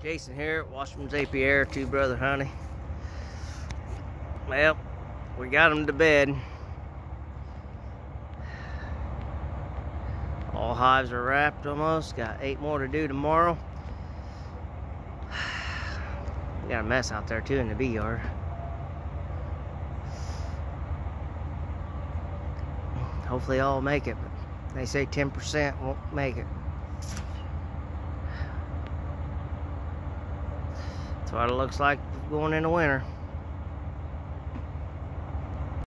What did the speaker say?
Jason here at Washington's Apiary, Two Brother Honey. Well, we got them to bed. All hives are wrapped almost. Got 8 more to do tomorrow. We got a mess out there too in the bee yard. Hopefully all will make it, but they say 10% won't make it. That's what it looks like going into winter.